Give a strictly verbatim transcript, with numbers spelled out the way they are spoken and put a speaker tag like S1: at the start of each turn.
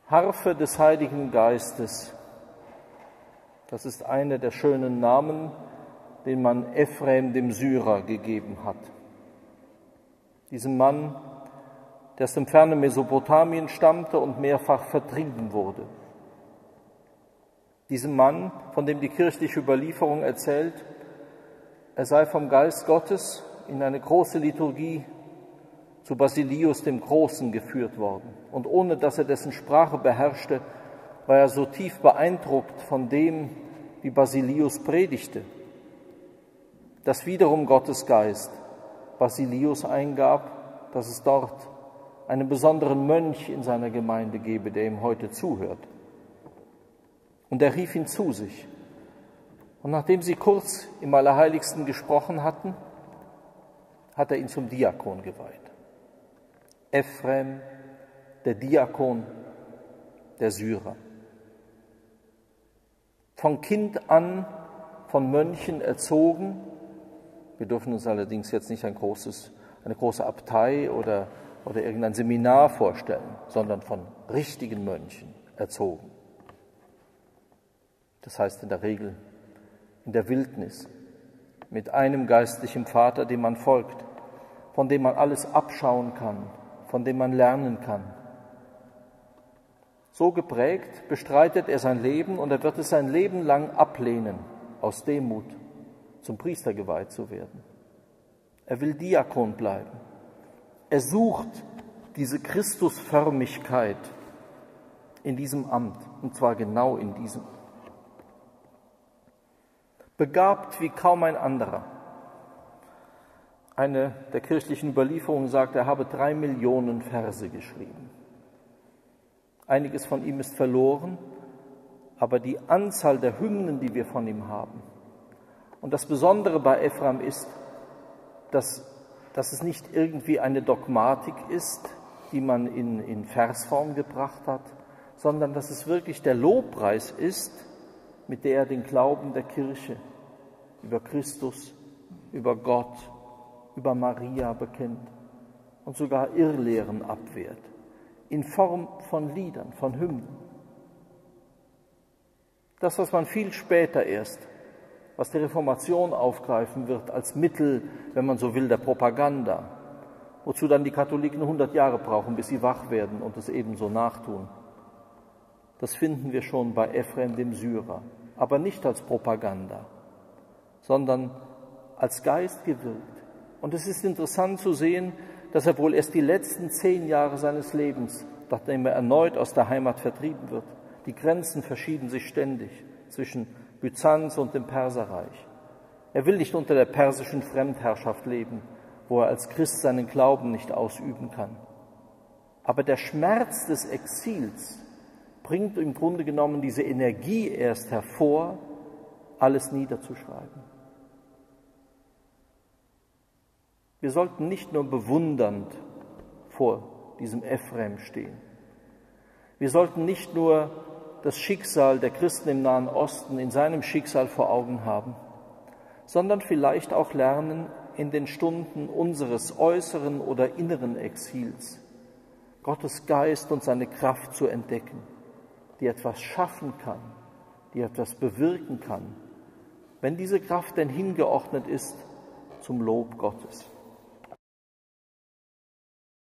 S1: Harfe des Heiligen Geistes, das ist einer der schönen Namen, den man Ephrem dem Syrer gegeben hat. Diesem Mann, der aus dem fernen Mesopotamien stammte und mehrfach vertrieben wurde. Diesem Mann, von dem die kirchliche Überlieferung erzählt, er sei vom Geist Gottes in eine große Liturgie zu Basilius dem Großen geführt worden. Und ohne dass er dessen Sprache beherrschte, war er so tief beeindruckt von dem, wie Basilius predigte, dass wiederum Gottes Geist Basilius eingab, dass es dort einen besonderen Mönch in seiner Gemeinde gebe, der ihm heute zuhört. Und er rief ihn zu sich. Und nachdem sie kurz im Allerheiligsten gesprochen hatten, hat er ihn zum Diakon geweiht. Ephrem, der Diakon der Syrer. Von Kind an von Mönchen erzogen. Wir dürfen uns allerdings jetzt nicht ein großes, eine große Abtei oder, oder irgendein Seminar vorstellen, sondern von richtigen Mönchen erzogen. Das heißt in der Regel in der Wildnis, mit einem geistlichen Vater, dem man folgt, von dem man alles abschauen kann, von dem man lernen kann. So geprägt bestreitet er sein Leben und er wird es sein Leben lang ablehnen, aus Demut zum Priester geweiht zu werden. Er will Diakon bleiben. Er sucht diese Christusförmigkeit in diesem Amt, und zwar genau in diesem. Begabt wie kaum ein anderer. Eine der kirchlichen Überlieferungen sagt, er habe drei Millionen Verse geschrieben. Einiges von ihm ist verloren, aber die Anzahl der Hymnen, die wir von ihm haben. Und das Besondere bei Ephrem ist, dass, dass es nicht irgendwie eine Dogmatik ist, die man in, in Versform gebracht hat, sondern dass es wirklich der Lobpreis ist, mit der er den Glauben der Kirche über Christus, über Gott, über Maria bekennt und sogar Irrlehren abwehrt, in Form von Liedern, von Hymnen. Das, was man viel später erst, was die Reformation aufgreifen wird als Mittel, wenn man so will, der Propaganda, wozu dann die Katholiken hundert Jahre brauchen, bis sie wach werden und es ebenso nachtun. Das finden wir schon bei Ephrem dem Syrer, aber nicht als Propaganda, sondern als Geist gewirkt. Und es ist interessant zu sehen, dass er wohl erst die letzten zehn Jahre seines Lebens, nachdem er erneut aus der Heimat vertrieben wird, die Grenzen verschieben sich ständig zwischen Byzanz und dem Perserreich. Er will nicht unter der persischen Fremdherrschaft leben, wo er als Christ seinen Glauben nicht ausüben kann. Aber der Schmerz des Exils bringt im Grunde genommen diese Energie erst hervor, alles niederzuschreiben. Wir sollten nicht nur bewundernd vor diesem Ephrem stehen. Wir sollten nicht nur das Schicksal der Christen im Nahen Osten in seinem Schicksal vor Augen haben, sondern vielleicht auch lernen, in den Stunden unseres äußeren oder inneren Exils Gottes Geist und seine Kraft zu entdecken, die etwas schaffen kann, die etwas bewirken kann, wenn diese Kraft denn hingeordnet ist zum Lob Gottes.